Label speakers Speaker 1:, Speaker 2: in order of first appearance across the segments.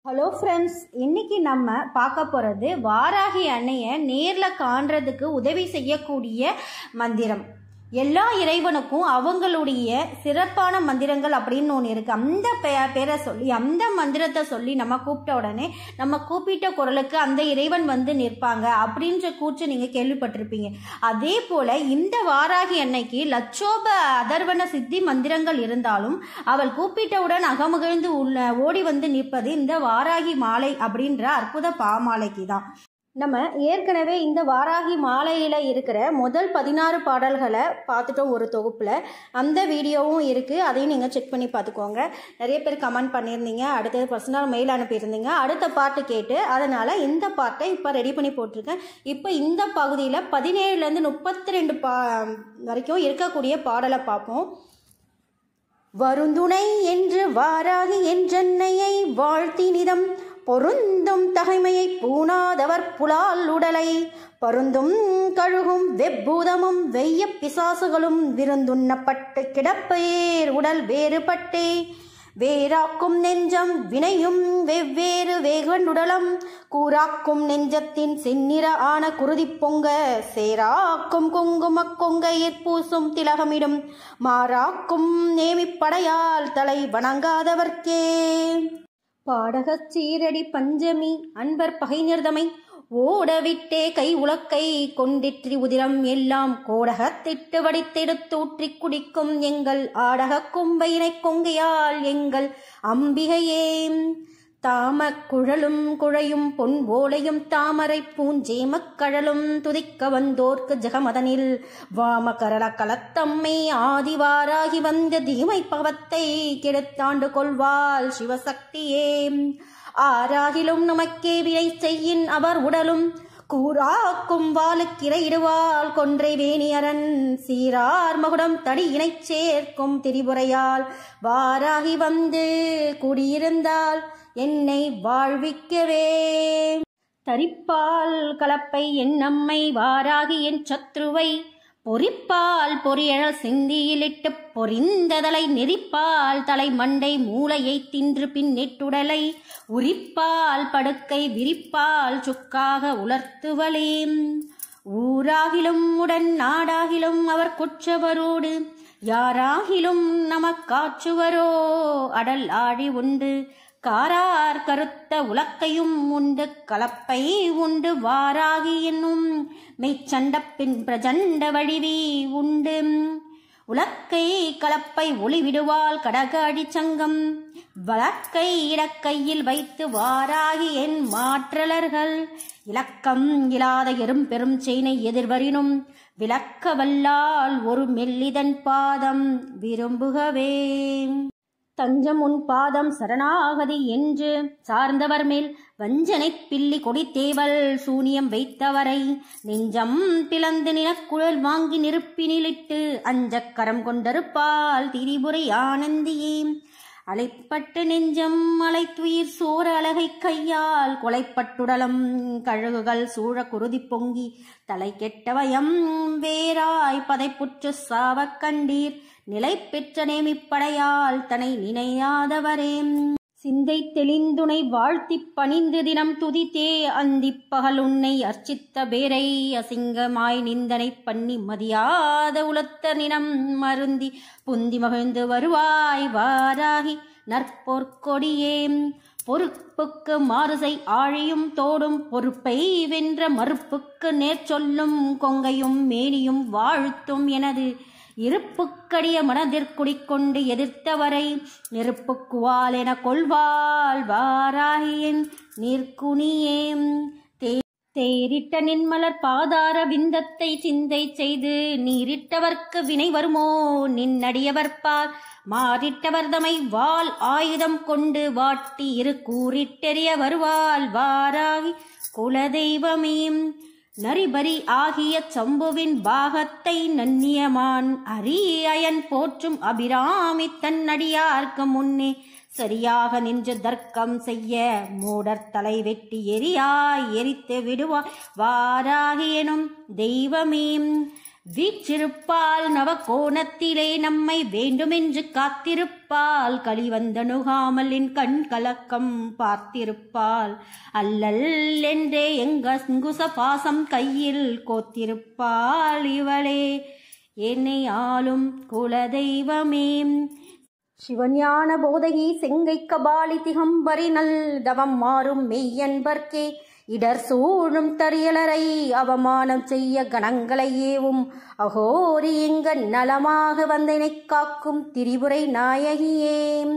Speaker 1: Hello friends, இன்னைக்கு நம்ம பார்க்க போகிறது வாராகி அன்னையை நேரில் காண்றதுக்கு உதவி செய்யக்கூடிய மந்திரம். எல்லா இறைவனுக்கும் அவங்களுடைய சிறப்பான மந்திரங்கள் அப்படின்னு ஒன்று இருக்குது. அந்த பேரை சொல்லி அந்த மந்திரத்தை சொல்லி நம்ம கூப்பிட்ட உடனே நம்ம கூப்பிட்ட குரலுக்கு அந்த இறைவன் வந்து நிற்பாங்க அப்படின்ற கூற்று நீங்கள் கேள்விப்பட்டிருப்பீங்க. அதே போல் இந்த வாராகி அன்னைக்கு லட்சோப அதர்வன சித்தி மந்திரங்கள் இருந்தாலும் அவள் கூப்பிட்டவுடன் அகமகிழ்ந்து ஓடி வந்து நிற்பது இந்த வாராகி மாலை அப்படின்ற அற்புத பாமாலைக்கு தான். நம்ம ஏற்கனவே இந்த வாராகி மாலையில் இருக்கிற முதல் 16 பாடல்களை பார்த்துட்டோம் ஒரு தொகுப்பில். அந்த வீடியோவும் இருக்குது, அதையும் நீங்கள் செக் பண்ணி பார்த்துக்கோங்க. நிறைய பேர் கமெண்ட் பண்ணியிருந்தீங்க, அடுத்தது பர்சனல் மெயில் அனுப்பியிருந்தீங்க அடுத்த பாட்டு கேட்டு. அதனால் இந்த பாட்டை இப்போ ரெடி பண்ணி போட்டிருக்கேன். இப்போ இந்த பகுதியில் 17லேருந்து 32 வரைக்கும் இருக்கக்கூடிய பாடலை பார்ப்போம். வருந்துணை என்று வாராகி என்றென்னையை வாழ்த்தினிதம் பொருந்தும் தகைமையை பூணாதவர் புலால் உடலை பருந்தும் கழுகும் வெப்பூதமும் வெய்ய பிசாசுகளும் விருந்துண்ணப்பட்டு கிடப்பேர் உடல் வேறுபட்டே வேறாக்கும் நெஞ்சம் வினையும் வெவ்வேறு வேகண்டுடலம் கூறாக்கும் நெஞ்சத்தின் செந்நிற ஆன குருதி பொங்க சேராக்கும் குங்கும கொங்கையிற் பூசும் திலகமிடும் மாறாக்கும் நேமிப்படையால் தலை வணங்காதவர்க்கே பாடகச் சீரடி பஞ்சமி அன்பர் பகைநிர்தமை ஓடவிட்டே கை உலக்கை கொண்டிற்றி உதிரம் எல்லாம் கோடகத்திட்டு வடித்தெடுத்தூற்றி குடிக்கும் எங்கள் ஆடக கும்பையினை கொங்கையால் எங்கள் அம்பிகையே தாம குழலும் குழையும் பொன் ஓலையும் தாமரை பூஞ்சேமக் கழலும் துதிக்க வந்தோர்க்கு ஜெகமதனில் வாம கரள கலத்தம்மை ஆதிவாராகி வந்த தீமை பவத்தை கெடுத்தாண்டு கொள்வாள் சிவசக்தியே ஆராகிலும் நமக்கே வினை செய்யின் அவர் உடலும் கூறாக்கும் வாளுக்கிரையிடுவாள் கொன்றை வேணியரன் சீரார் மகுடம் தடி இணை சேர்க்கும் திரிபுரையால் வாராகி வந்து குடியிருந்தால் என்னை வாழ்விக்கவே தரிப்பால் கலப்பை என் நம்மை வாராகி என் சத்ருவை பொறிப்பால் பொறியழல் சிந்தியிலிட்டு பொறிந்ததலை நெறிப்பால் தலை மண்டை மூளையை தின்று பின் நெட்டுடலை உரிப்பால் படுக்கை விரிப்பால் சுக்காக உலர்த்துவளே ஊராகிலும் உடன் நாடாகிலும் அவர் குற்றவரோடு யாராகிலும் நமக்காற்றுவரோ அடல் ஆடி உண்டு காரார் கருத்த உலக்கையும் உண்டு கலப்பை உண்டு வாராகி என்னும் மெய்ச்சண்டப்பின் பிரஜண்ட வடிவி உண்டு உலக்கை கலப்பை ஒளிவிடுவாள் கடக அடிச்சங்கம் வழக்கை இடக்கையில் வைத்து வாராகி என் மாற்றலர்கள் இலக்கம் இல்லாத எறும் பெரும் செயினை எதிர்வரினும் விளக்க வல்லால் ஒரு மெல்லிதன் பாதம் விரும்புகவே தஞ்சம் உன் பாதம் சரணாகதி என்று சார்ந்தவர் மேல் வஞ்சனை பில்லி கொடித்தேவல் சூனியம் வைத்தவரை நெஞ்சம் பிளந்து நிலக்குழல் வாங்கி நெருப்பினிலிட்டு அஞ்சக்கரம் கொண்டருப்பால் திரிபுரை ஆனந்தியே அலைப்பட்டு நெஞ்சம் அலைத்துயிர் சோர அழகை கையால் கொலைப்பட்டுடலம் கழுகுகள் சூழ குருதி பொங்கி தலை கெட்டவயம் வேறாய் பதைப்புற்று சாவக் கண்டீர் நிலை பெற்ற நேமிப்படையால் தனை நினையாதவரே சிந்தை தெளிந்துனை வாழ்த்தி பணிந்து தினம் துதித்தே அந்திப் பகல் உன்னை அர்ச்சித்த பேரை அசிங்கமாய் நிந்தனை பண்ணி மதியாத உலத்த நினம் மருந்தி புந்தி மகிழ்ந்து வருவாய் வாராகி நற்பொற்கொடியே பொறுப்புக்கு மாறுசை ஆழியும் தோடும் பொறுப்பை வென்ற மறுப்புக்கு நேர்ச்சொல்லும் கொங்கையும் மேனியும் வாழ்த்தும் எனது இருப்புக்கடிய மனதிற்குடிக்கொண்டு எதிர்த்தவரை நெருப்புக்குவால் என கொள்வாள் வாராகியின் நீர்க்குனியே தேரிட்ட நின்மலர் பாதார விந்தத்தை சிந்தை செய்து நீரிட்டவர்க்கு வினை வருமோ நின்னடியவர்பால் மாறிட்டவர் தமை வாள் ஆயுதம் கொண்டு வாட்டி இரு கூறிட்டெறிய வருவாள் வாராகி குலதெய்வமே நரிபரி ஆகிய சம்புவின் பாகத்தை நன்னியமான் அரியன் போற்றும் அபிராமி தன் அடியார்க்கு முன்னே சரியாக நின்று தர்க்கம் செய்ய மூடர் தலை வெட்டி எரியாய் எரித்து விடுவாய் வாராகி எனும் தெய்வமே வீற்றிருப்பால் நவகோணத்திலே நம்மை வேண்டுமென்று காத்திருப்பால் கலிவந்தணுகாமல் என் கண் கலக்கம் பார்த்திருப்பால் அல்லல் என்றே எங்குச பாசம் கையில் கோத்திருப்பாள் இவளே என்னை ஆளும் குலதெய்வமே. சிவஞான போதகி செங்கை கபாலி திகம்பரி நல் தவம் மாறும் மெய்யன்பர்க்கே இடர் சூழும் தரியலரை அவமானம் செய்ய கணங்களை ஏவும் அகோரி எங்க நலமாக வந்தனை காக்கும் திரிபுரை நாயகியே.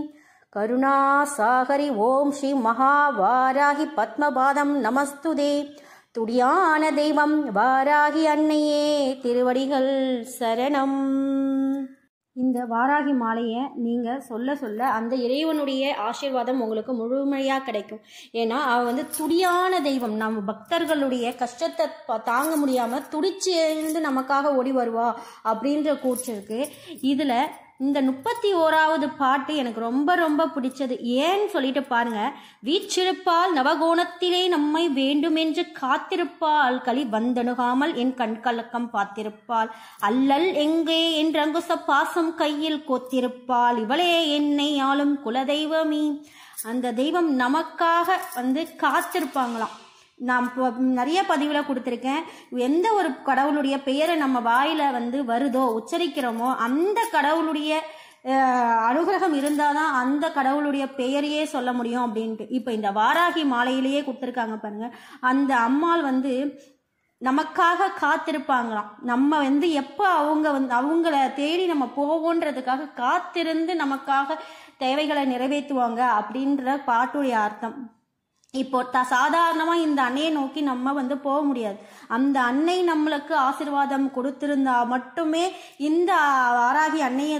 Speaker 1: கருணாசாகரி ஓம் ஸ்ரீ மகாவாராகி பத்மபாதம் நமஸ்துதே. துடியான தெய்வம் வாராகி அன்னையே திருவடிகள் சரணம். இந்த வாராகி மாலையை நீங்கள் சொல்ல சொல்ல அந்த இறைவனுடைய ஆசீர்வாதம் உங்களுக்கு முழுமையாக கிடைக்கும். ஏன்னா அவள் துடியான தெய்வம். நம்ம பக்தர்களுடைய கஷ்டத்தை தாங்க முடியாமல் துடிச்சு எழுந்து நமக்காக ஓடி வருவா அப்படின்ற கூற்று இருக்குது. இதில் இந்த 31வது பாட்டு எனக்கு ரொம்ப ரொம்ப பிடிச்சது. ஏன்னு சொல்லிட்டு பாருங்க. வீற்றிருப்பால் நவகோணத்திலே நம்மை வேண்டுமென்று காத்திருப்பால் களி வந்தணுகாமல் என் கண்கலக்கம் பார்த்திருப்பாள் அல்லல் எங்கே என் ரங்குச பாசம் கையில் கோத்திருப்பாள் இவளே என்னை ஆளும் குலதெய்வமே. அந்த தெய்வம் நமக்காக காத்திருப்பாங்களாம். நான் நிறைய பதிவில் கொடுத்துருக்கேன். எந்த ஒரு கடவுளுடைய பெயரை நம்ம வாயில் வருதோ உச்சரிக்கிறோமோ அந்த கடவுளுடைய அனுகிரகம் இருந்தால் தான் அந்த கடவுளுடைய பெயரையே சொல்ல முடியும் அப்படின்ட்டு. இப்போ இந்த வாராகி மாலையிலேயே கொடுத்துருக்காங்க பாருங்க. அந்த அம்மாள் நமக்காக காத்திருப்பாங்களாம். நம்ம எப்போ அவங்கள தேடி நம்ம போவோன்றதுக்காக காத்திருந்து நமக்காக தேவைகளை நிறைவேற்றுவாங்க அப்படின்ற பாட்டுடைய அர்த்தம். இப்போ சாதாரணமாக இந்த அன்னையை நோக்கி நம்ம போக முடியாது. அந்த அன்னை நம்மளுக்கு ஆசீர்வாதம் கொடுத்திருந்தா மட்டுமே இந்த வாராகி அன்னையை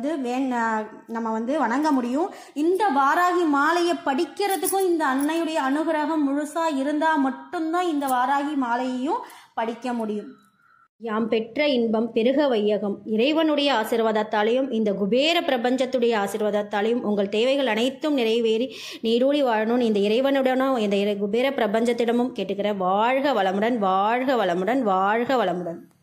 Speaker 1: நம்ம வணங்க முடியும். இந்த வாராகி மாலையை படிக்கிறதுக்கும் இந்த அன்னையுடைய அனுகிரகம் முழுசாக இருந்தால் மட்டும்தான் இந்த வாராகி மாலையையும் படிக்க முடியும். யாம் பெற்ற இன்பம் பெருக வையகம். இறைவனுடைய ஆசீர்வாதத்தாலையும் இந்த குபேர பிரபஞ்சத்துடைய ஆசீர்வாதத்தாலையும் உங்கள் தேவைகள் அனைத்தும் நிறைவேறி நீடூழி வாழணும்னு இந்த இறைவனுடனும் இந்த குபேர பிரபஞ்சத்திடமும் கேட்டுக்கிறேன். வாழ்க வளமுடன், வாழ்க வளமுடன், வாழ்க வளமுடன்.